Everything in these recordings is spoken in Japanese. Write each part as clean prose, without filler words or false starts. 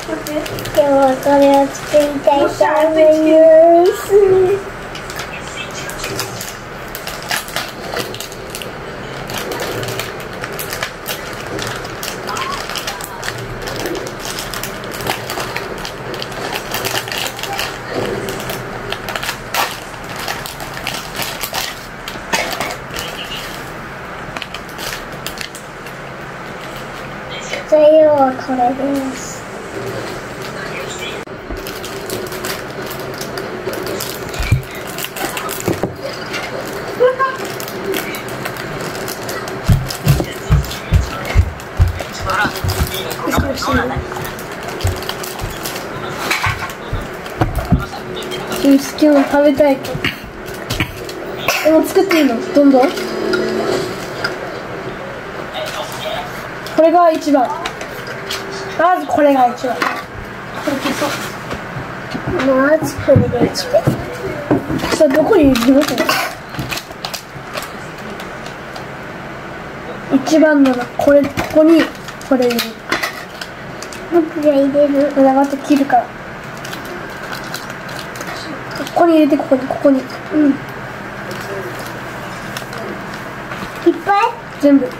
今日はこれを作りたいと思います。材料はこれです。好きなの食べたい。でも作っていいの？どんどん。これが一番。まずこれが一番。これ消そう。まずこれが一番。さあどこに入れるの？一番のこれ、ここにこれ入れる。僕が入れる。これまた切るから。ここに入れて、ここに、ここに。うん。いっぱい？全部。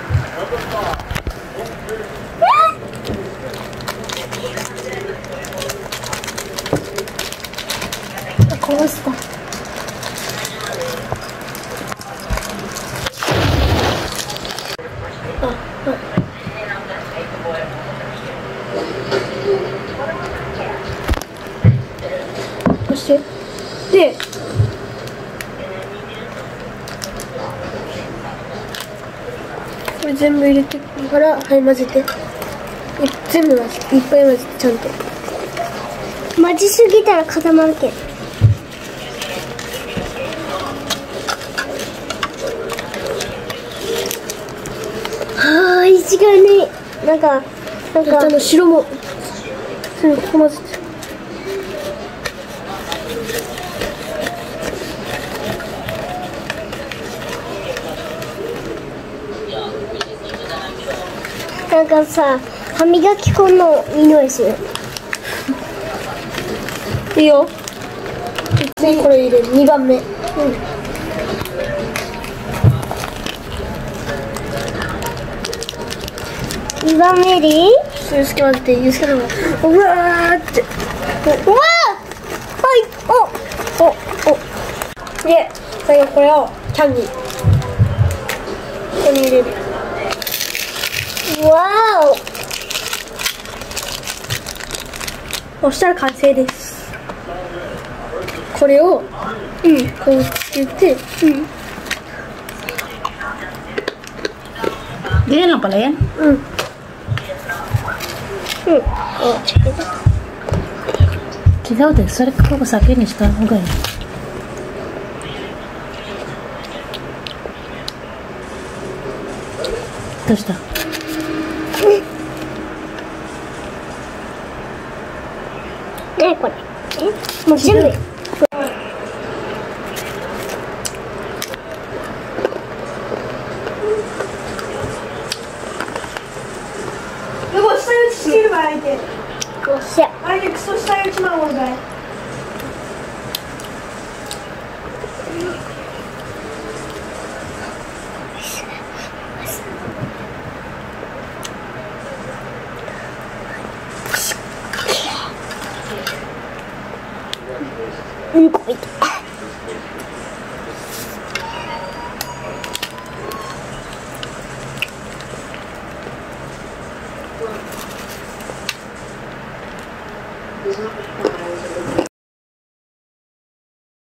こうした。そしてでこれ全部入れてから、はい、混ぜて。全部混ぜて、いっぱい混ぜて、ちゃんと。混ぜすぎたら固まるけん。はあ、一概になんか白もここ混ぜて。なんかさ、歯磨き粉の匂いする。いいよ。次これ入れる。2番目。うん。2番目でいい？ゆうすけ混ぜて、ゆうすけのもうわーって。うわー！はい、おで、最後これをキャンディーここに入れる。わーお。そしたら完成です。これを、こうつけて、 Ganyan lang pala yan? Kidaw, sorry ko sa akin, ito ang ganyan. Ito siya. これもう全部 이거 사유 치기를 봐야 돼. おっしゃ。 아니 그 사유 치만 먹어야 돼. こいた。